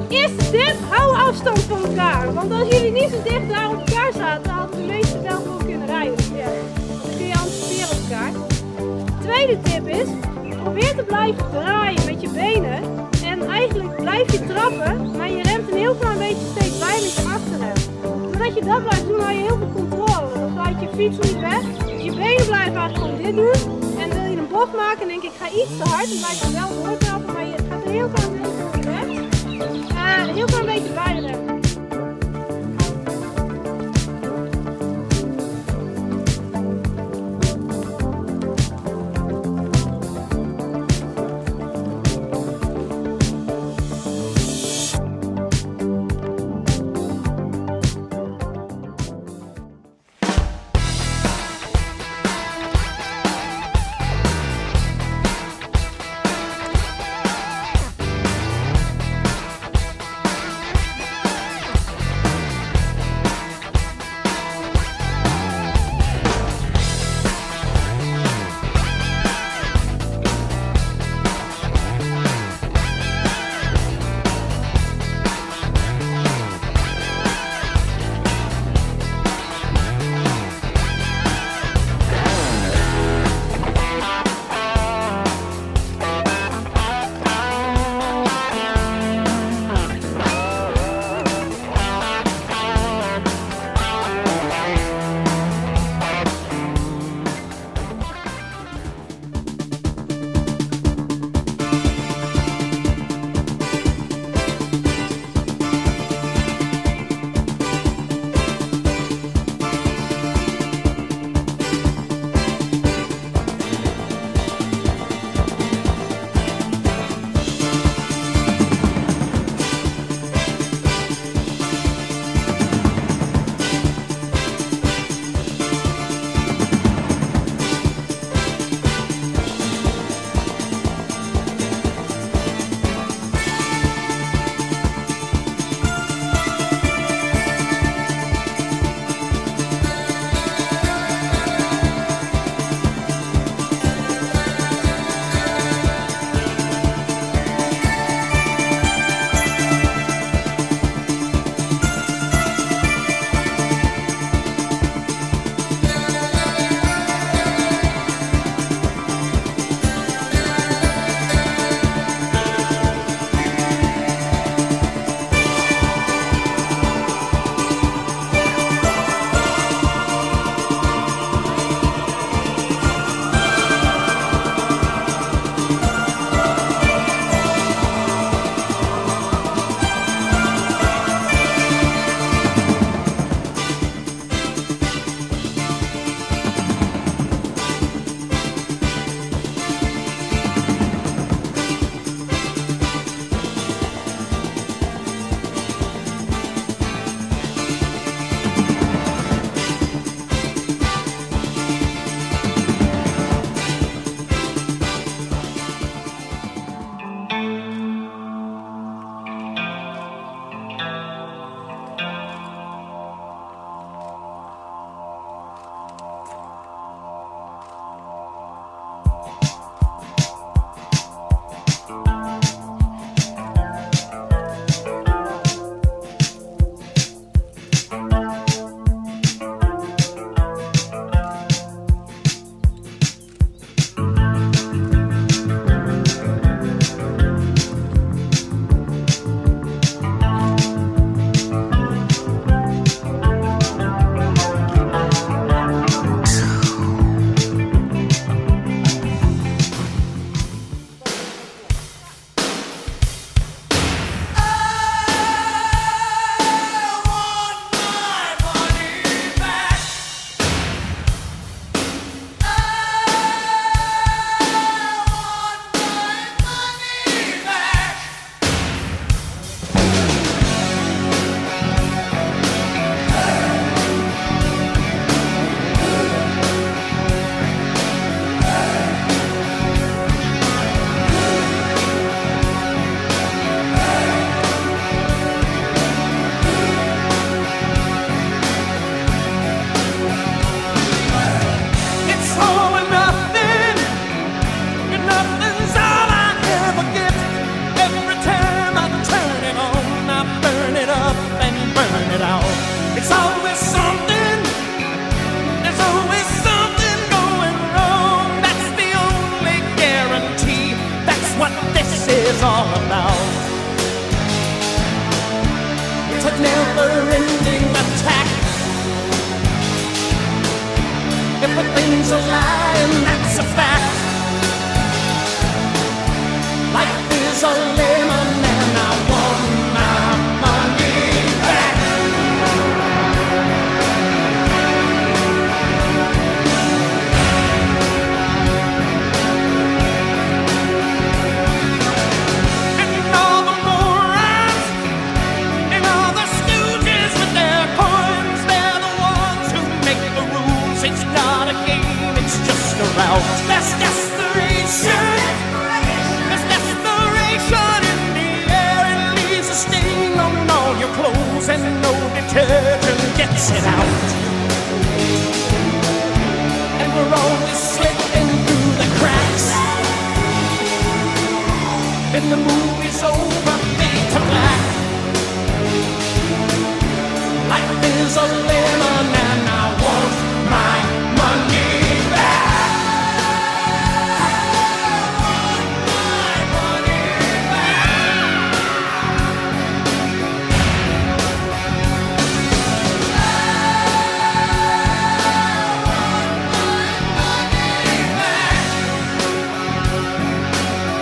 Eerste tip, hou afstand van elkaar. Want als jullie niet zo dicht daar op elkaar zaten, hadden de meesten wel gewoon kunnen rijden. Ja, dan kun je anticiperen op elkaar. Tweede tip is, probeer te blijven draaien met je benen. En eigenlijk blijf je trappen, maar je remt een heel klein beetje steeds bij met je achterrem. Doordat je dat blijft doen, hou je heel veel controle. Dan sluit je fiets niet weg. Je benen blijven eigenlijk gewoon dit doen. En wil je een bocht maken, denk ik, ga iets te hard. Dan blijf je wel doortrappen, maar je gaat een heel klein beetje recht. Een heel klein beetje bijremmen. clothes and no detergent gets it out. And we're only slipping through the cracks. And the movie's over, fade to black. Life is a lemon and I want my money back.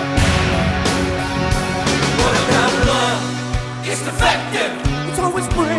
It's always brave.